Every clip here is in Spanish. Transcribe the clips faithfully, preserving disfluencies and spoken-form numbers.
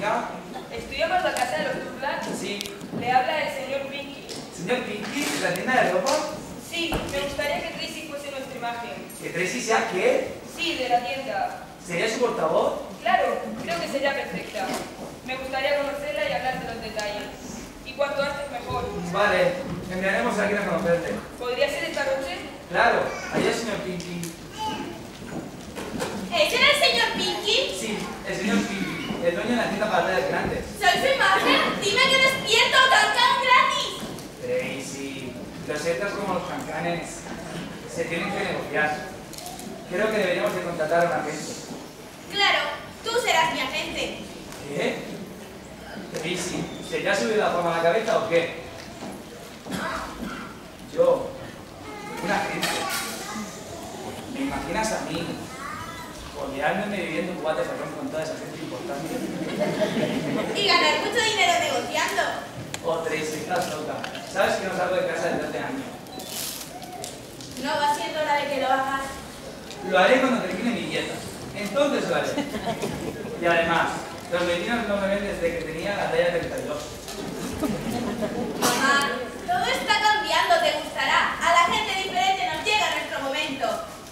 Diga. Estoy llamando a casa de los Douglas. Sí. Le habla el señor Pinky. Señor Pinky, ¿de la tienda de ropa? Sí, me gustaría que Tracy fuese nuestra imagen. ¿Que Tracy sea qué? Sí, de la tienda. ¿Sería su portavoz? Claro, creo que sería perfecta. Me gustaría conocerla y hablar de los detalles. Y cuanto antes mejor. Vale, enviaremos a alguien a conocerte. ¿Podría ser esta noche? Claro, adiós, señor Pinky. ¿Ese era el señor Pinky? Sí, el señor Pinky, el dueño de la tienda para tallas grandes. ¿Soy su imagen? ¡Dime que despierto! ¡Cancan gratis! Tracy, los extras como los cancanes se tienen que negociar. Creo que deberíamos de contratar a un agente. Claro, tú serás mi agente. ¿Qué? Tracy, ¿se te ha subido la fama a la cabeza o qué? Yo, un agente. ¿Me imaginas a mí oleándome viviendo un cubate de ron con toda esa gente importante? Y ganar mucho dinero negociando. Oh, Tracy, estás loca. ¿Sabes que no salgo de casa desde hace años? No va siendo hora de que lo hagas. Lo haré cuando termine mi dieta. Entonces lo haré. Y además, los vecinos no me ven desde que tenía la talla treinta y dos. Mamá, todo está cambiando, te gustará. A la gente diferente nos llega nuestro momento.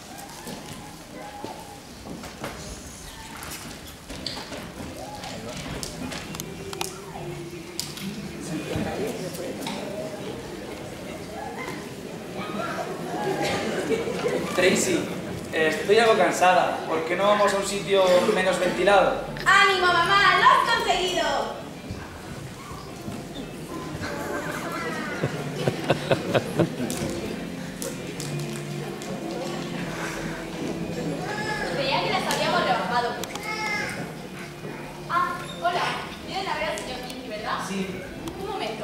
Tracy, eh, estoy algo cansada. ¿Por qué no vamos a un sitio menos ventilado? ¡Ánimo, mamá! ¡Lo has conseguido! Creía que las habíamos rebajado. Ah, hola. Vienen a ver al señor Pinky, ¿verdad? Sí. Un momento.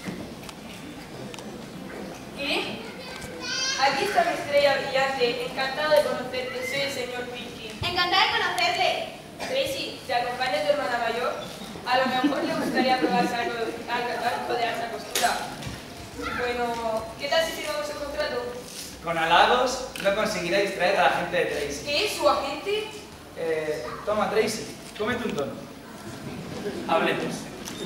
¿Qué? Aquí está mi estrella brillante. Encantado de conocerte. Soy el señor Pinky. Encantada de conocerle. Tracy, ¿te acompaña tu hermana mayor? A lo mejor le gustaría probarse algo, algo, algo de alta costura. Bueno, ¿qué tal si firmamos el contrato? Con halagos no conseguirá distraer a la gente de Tracy. ¿Qué es su agente? Eh, toma, Tracy, cómete un tono. Hablemos.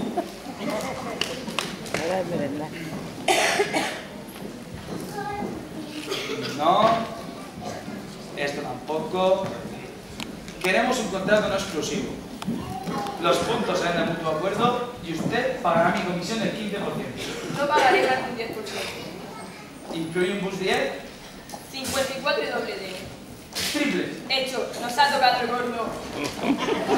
No, esto tampoco. Queremos un contrato no exclusivo. Los puntos serán de mutuo acuerdo y usted pagará mi comisión del quince por ciento. No pagaré más de un diez por ciento. ¿Incluye un bus diez? cincuenta y cuatro y doble D. Triple. Hecho, nos ha tocado el gordo.